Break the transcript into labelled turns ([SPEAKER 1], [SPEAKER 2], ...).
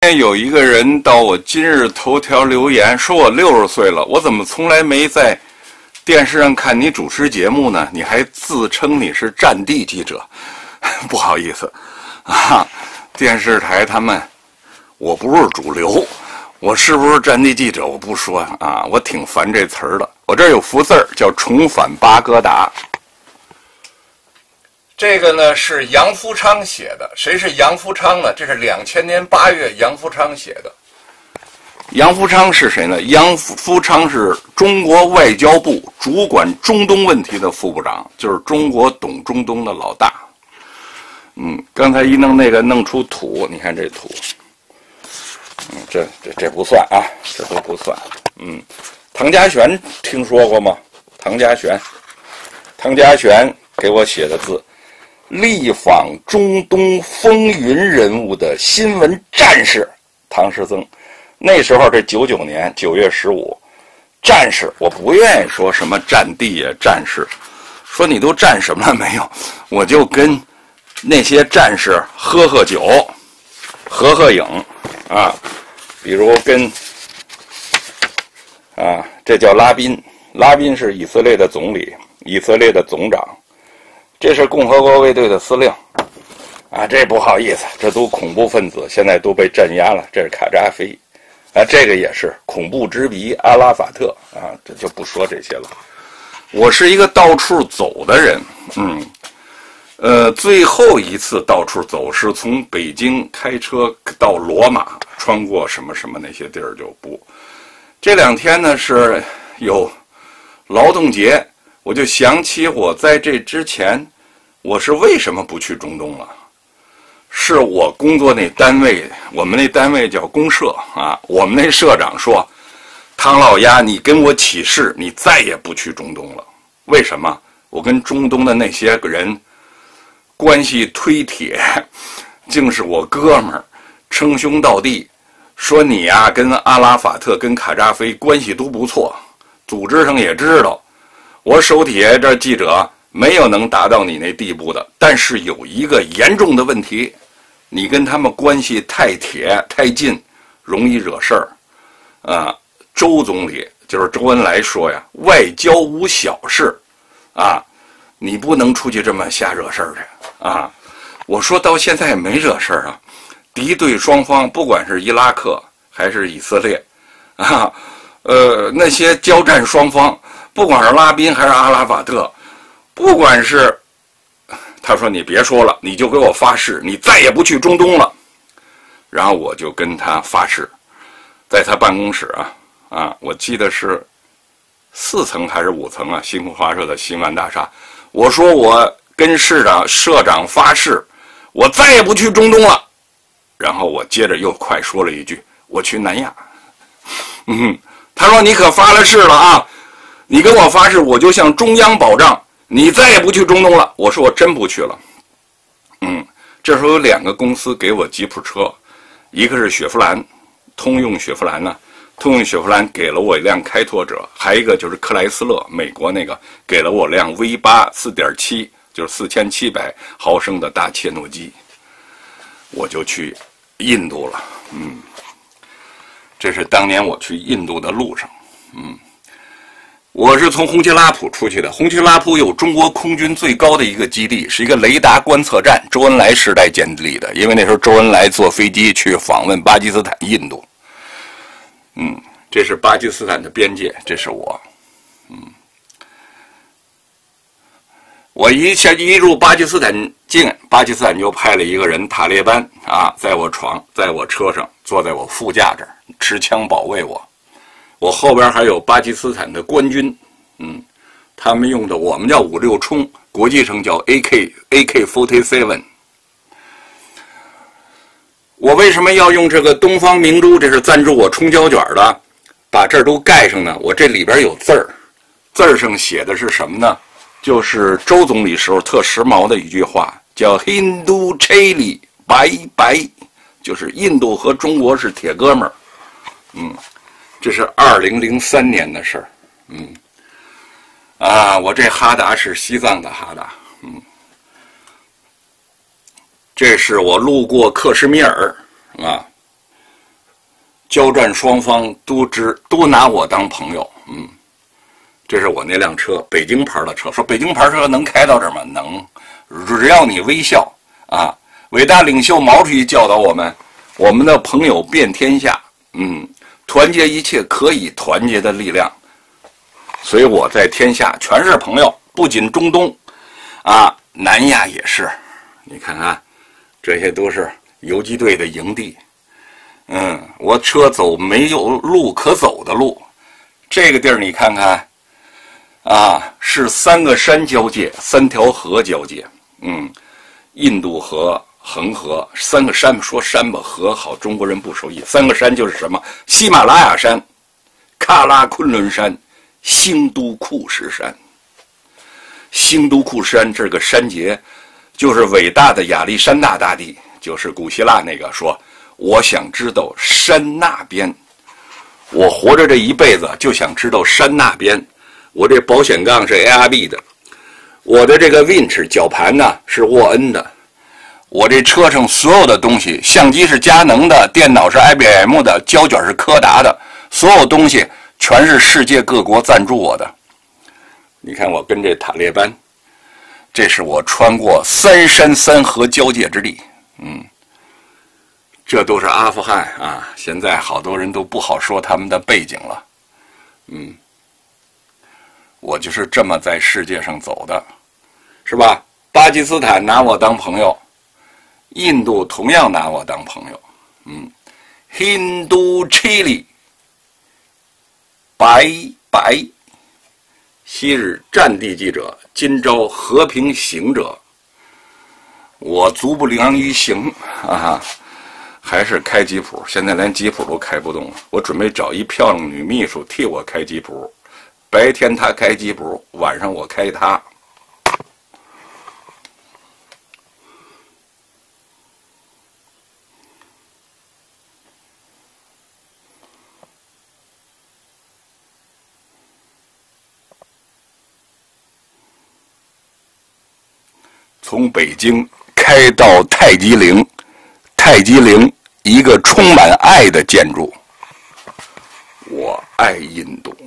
[SPEAKER 1] 有一个人到我今日头条留言，说我60岁了，我怎么从来没在电视上看你主持节目呢？你还自称你是战地记者，不好意思啊，电视台他们，我不是主流，我是不是战地记者我不说啊，我挺烦这词儿的。我这儿有幅字儿叫重返巴格达。这个呢是杨福昌写的，谁是杨福昌呢？这是2000年8月杨福昌写的。杨福昌是谁呢？杨福昌是中国外交部主管中东问题的副部长，就是中国懂中东的老大。刚才一弄那个弄出土，你看这土，这不算啊，这都不算。唐家璇听说过吗？唐家璇给我写的字。力访中东风云人物的新闻战士唐师曾，那时候这99年9月15，战士我不愿意说什么战地呀战士，说你都战什么了没有？我就跟那些战士喝酒，合影啊，比如跟这叫拉宾是以色列的总理，以色列的总长。这是共和国卫队的司令，这不好意思，这都恐怖分子，现在都被镇压了。这是卡扎菲，这个也是恐怖之鼻阿拉法特这就不说这些了。我是一个到处走的人，最后一次到处走是从北京开车到罗马，穿过什么什么那些地儿就不。这2天呢是有劳动节，我就想起我在这之前。我是为什么不去中东了？是我工作那单位，我们那单位叫公社我们那社长说，唐老鸭，你跟我起誓，你再也不去中东了。为什么？我跟中东的那些人关系忒铁，竟是我哥们儿，称兄道弟。说你跟阿拉法特、跟卡扎菲关系都不错，组织上也知道。我手底下这记者。没有能达到你那地步的，但是有一个严重的问题，你跟他们关系太铁太近，容易惹事儿。周总理就是周恩来说呀，外交无小事，你不能出去这么瞎惹事儿去我说到现在也没惹事儿敌对双方不管是伊拉克还是以色列那些交战双方，不管是拉宾还是阿拉法特。不管是，他说你别说了，你就给我发誓，你再也不去中东了。然后我就跟他发誓，在他办公室我记得是4层还是5层新华社的新万大厦。我说我跟社长发誓，我再也不去中东了。然后我接着又快说了一句，我去南亚。他说你可发了誓了你跟我发誓，我就向中央保障。你再也不去中东了。我说我真不去了。这时候有2个公司给我吉普车，一个是雪佛兰，通用雪佛兰通用雪佛兰给了我一辆开拓者，还一个就是克莱斯勒，美国那个给了我辆 V8 4.7，就是4700毫升的大切诺基。我就去印度了。这是当年我去印度的路上。我是从洪吉拉普出去的。洪吉拉普有中国空军最高的一个基地，是一个雷达观测站，周恩来时代建立的。因为那时候周恩来坐飞机去访问巴基斯坦、印度。这是巴基斯坦的边界，这是我。我一入巴基斯坦境，巴基斯坦就派了一个人塔利班在我车上，坐在我副驾这儿，持枪保卫我。我后边还有巴基斯坦的官军，他们用的我们叫56冲，国际上叫 AK-47。我为什么要用这个东方明珠？这是赞助我冲胶卷的，把这儿都盖上呢。我这里边有字儿，字儿上写的是什么呢？就是周总理时候特时髦的一句话，叫 Hindu Chili 拜拜，就是印度和中国是铁哥们儿。这是2003年的事儿。我这哈达是西藏的哈达。这是我路过克什米尔交战双方都拿我当朋友。这是我那辆车，北京牌的车。说北京牌车能开到这儿吗？能，只要你微笑啊！伟大领袖毛主席教导我们，我们的朋友遍天下。团结一切可以团结的力量。所以我在天下全是朋友，不仅中东啊，南亚也是。你看看，这些都是游击队的营地。我车走没有路可走的路。这个地儿你看看啊，是3个山交界，3条河交界。印度河、恒河，3个山，说山吧，河好，中国人不熟悉。3个山就是什么？喜马拉雅山、喀拉昆仑山、兴都库什山。兴都库什山这个山节，就是伟大的亚历山大大帝，就是古希腊那个说，我想知道山那边，我活着这一辈子就想知道山那边。我这保险杠是 ARB 的，我的这个 winch 绞盘呢是沃恩的，我这车上所有的东西，相机是佳能的，电脑是 IBM 的，胶卷是柯达的，所有东西全是世界各国赞助我的。你看我跟这塔利班，这是我穿过3山3河交界之地。这都是阿富汗啊，现在好多人都不好说他们的背景了。我就是这么在世界上走的，是吧？巴基斯坦拿我当朋友，印度同样拿我当朋友。Hindu Chile， 白，昔日战地记者，今朝和平行者。我足不良于行啊，还是开吉普，现在连吉普都开不动了。我准备找一漂亮女秘书替我开吉普。白天他开吉普，晚上我开他。从北京开到太极陵，太极陵一个充满爱的建筑。我爱印度。